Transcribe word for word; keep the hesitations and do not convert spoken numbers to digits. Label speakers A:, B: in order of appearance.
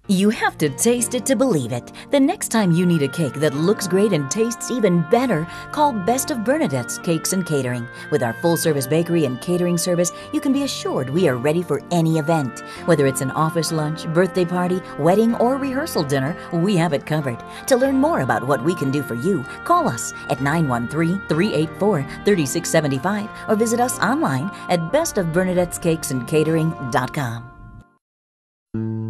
A: You have to taste it to believe it. The next time you need a cake that looks great and tastes even better, call Best of Bernadette's Cakes and Catering. With our full-service bakery and catering service, you can be assured we are ready for any event. Whether it's an office lunch, birthday party, wedding, or rehearsal dinner, we have it covered. To learn more about what we can do for you, call us at nine one three, three eight four, three six seven five or visit us online at best of bernadettes cakes and catering dot com.